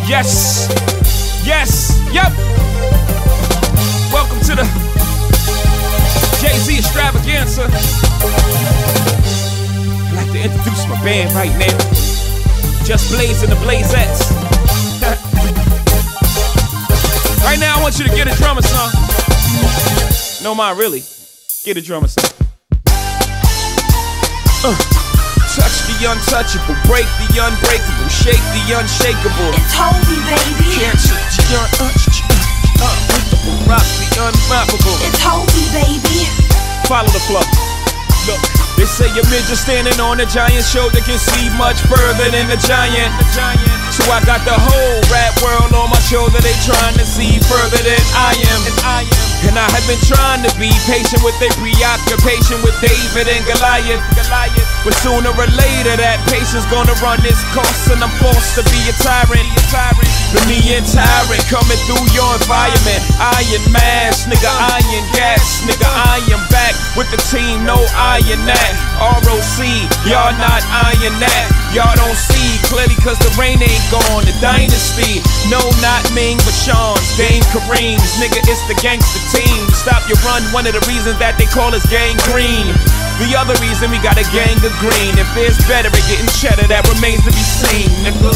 Yes, yes, yep. Welcome to the Jay-Z extravaganza. I'd like to introduce my band right now. Just Blaze and the Blazettes. Right now I want you to get a drummer song. No mind, really. Get a drummer song. Touch the untouchable, break the unbreakable, shake the unshakable. It's Hovey, baby. Can't touch the ununstoppable, rock the unmappable. It's Hovey, baby. Follow the flow. Look, they say a midget standing on a giant's shoulder can see much further than a giant. So I got the whole rap world on my shoulder. They trying to see further than I am. And I have been trying to be patient with their preoccupation with David and Goliath. But sooner or later that patience gonna run its course, and I'm forced to be a tyrant. The Neon tyrant coming through your environment. Iron mask, nigga, iron gas, nigga, I am back with the team, no iron that. ROC, y'all not iron that. Y'all don't see clearly cause the rain ain't gone. The dynasty, no not Ming but Sean's, Dame Kareem's. Nigga, it's the gangster team. Stop your run, one of the reasons that they call us gang green. The other reason we got a gang of green. If it's better at getting cheddar, that remains to be seen, nigga.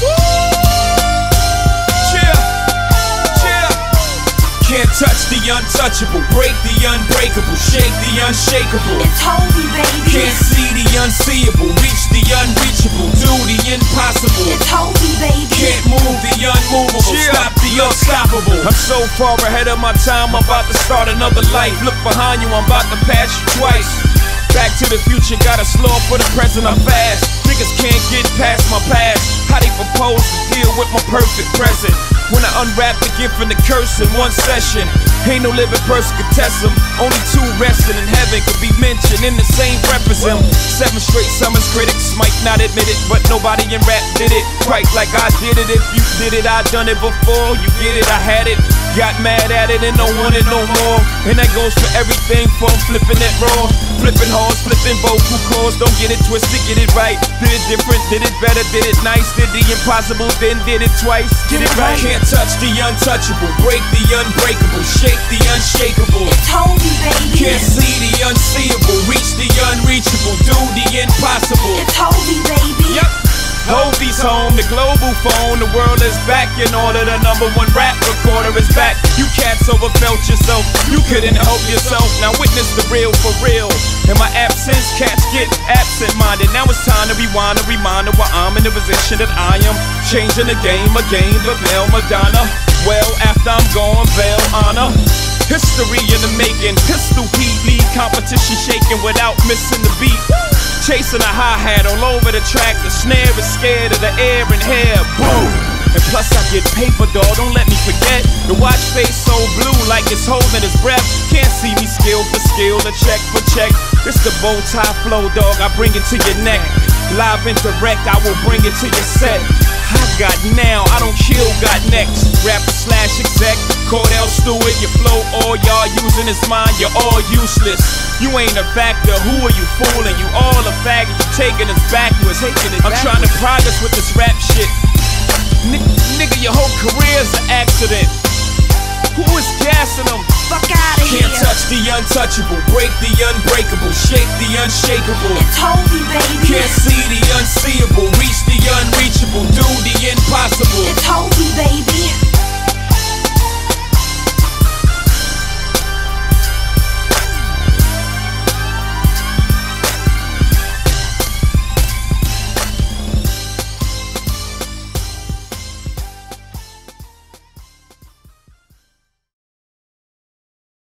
Can't touch the untouchable, break the unbreakable, shake the unshakable. It's Hovey, baby. Can't see the unseeable, reach the unreachable, do the impossible. It's Hovey, baby. Can't move the unmovable, stop the unstoppable. I'm so far ahead of my time, I'm about to start another life. Look behind you, I'm about to pass you twice. Back to the future, gotta slow up for the present, I'm fast. Niggas can't get past my past. How they propose to deal with my perfect present? When I unwrap the gift and the curse in one session, ain't no living person could test them. Only two resting in heaven could be mentioned in the same breath as them. 7 straight summers, critics might not admit it, but nobody in rap did it quite like I did it. If you did it, I done it before. You get it, I had it. Got mad at it and don't want it no more. And that goes for everything from flipping it raw, flipping horns, flipping vocal cords. Don't get it twisted, get it right. Did it different, did it better, did it nice. Did the impossible, then did it twice. Get it right. Can't touch the untouchable, break the unbreakable, shake the unshakable. It's Hovey, baby. Can't see the unseeable, reach the unreachable, do the impossible. It's Hovey, baby. Yep. Hovey's home, the global phone, the world is back in order. The #1 rap recorder is back. You cats overfelt yourself, you couldn't help yourself. Now witness the real for real. In my absence, cats get absent-minded. Now it's time to rewind, a reminder why I'm in the position that I am. Changing the game again, the Veil Madonna. Well, after I'm gone, veil honor. History in the making, pistol heat, lead competition shaking without missing the beat. Chasing a hi-hat all over the track, the snare is scared of the air and hair, boom. And plus I get paper, dawg, don't let me forget. The watch face so blue like it's holding its breath. Can't see me skill for skill, the check for check. It's the bow tie flow, dawg, I bring it to your neck. Live and direct, I will bring it to your set. I got now, I don't kill, got next. Rapper/exec, Cordell Stewart, your flow, all y'all using is mine, you're all useless. You ain't a factor, who are you fooling? You all a faggot, you taking us backwards. I'm trying to progress with this rap shit. Nigga, your whole career's an accident. Who is gassing them? Fuck out of here. Can't touch the untouchable, break the unbreakable, shake the unshakable. It's Hovey, baby. Can't see the unseeable, reach the unreachable,